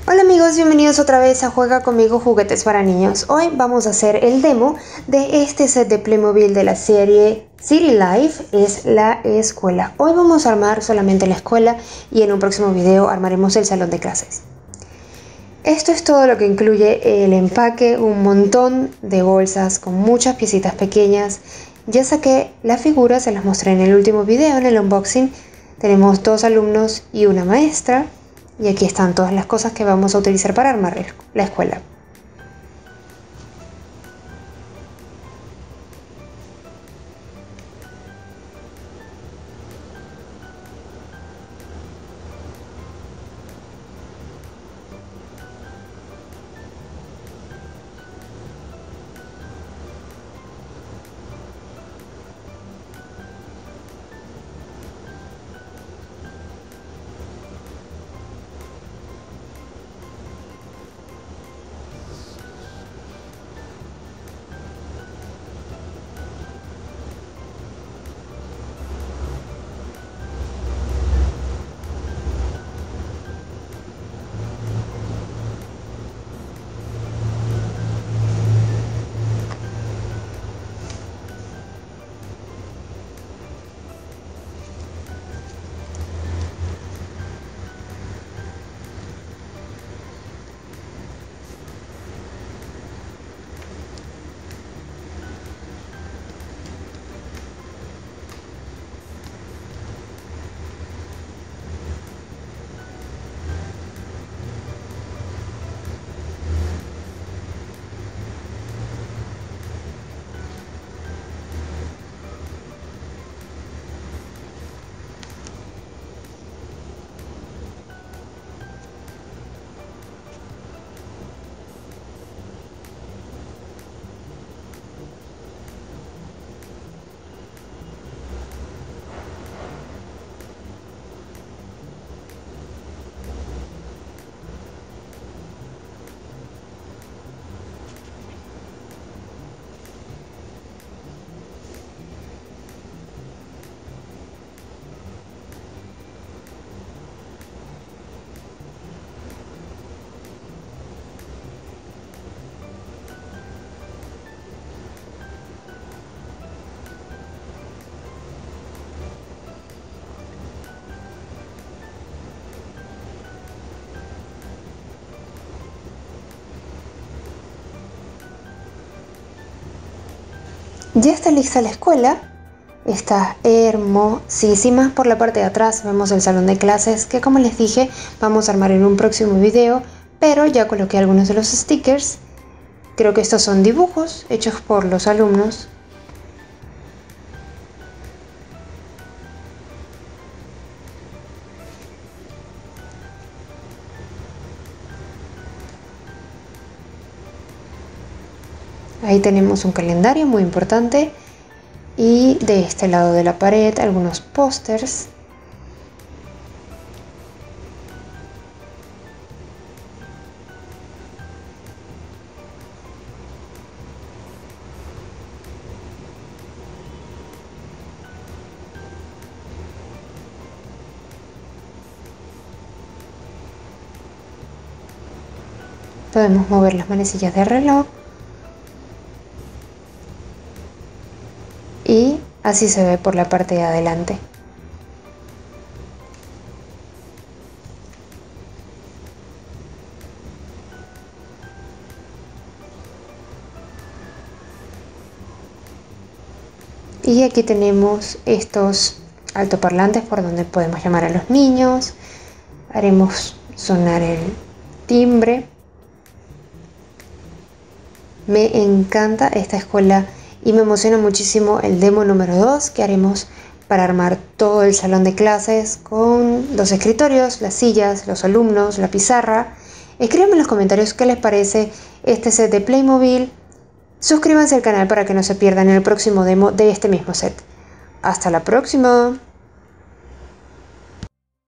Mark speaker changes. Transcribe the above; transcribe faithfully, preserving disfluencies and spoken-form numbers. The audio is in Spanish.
Speaker 1: Hola amigos, bienvenidos otra vez a Juega Conmigo Juguetes para Niños. Hoy vamos a hacer el demo de este set de Playmobil de la serie City Life, es la escuela. Hoy vamos a armar solamente la escuela y en un próximo video armaremos el salón de clases. Esto es todo lo que incluye el empaque, un montón de bolsas con muchas piecitas pequeñas. Ya saqué las figuras, se las mostré en el último video, en el unboxing. Tenemos dos alumnos y una maestra. Y aquí están todas las cosas que vamos a utilizar para armar la escuela. Ya está lista la escuela, está hermosísima. Por la parte de atrás vemos el salón de clases que, como les dije, vamos a armar en un próximo video, pero ya coloqué algunos de los stickers. Creo que estos son dibujos hechos por los alumnos. Ahí tenemos un calendario muy importante y de este lado de la pared algunos pósters. Podemos mover las manecillas de reloj. Y así se ve por la parte de adelante. Y aquí tenemos estos altoparlantes por donde podemos llamar a los niños. Haremos sonar el timbre. Me encanta esta escuela. Y me emociona muchísimo el demo número dos que haremos para armar todo el salón de clases con los escritorios, las sillas, los alumnos, la pizarra. Escríbanme en los comentarios qué les parece este set de Playmobil. Suscríbanse al canal para que no se pierdan el próximo demo de este mismo set. ¡Hasta la próxima!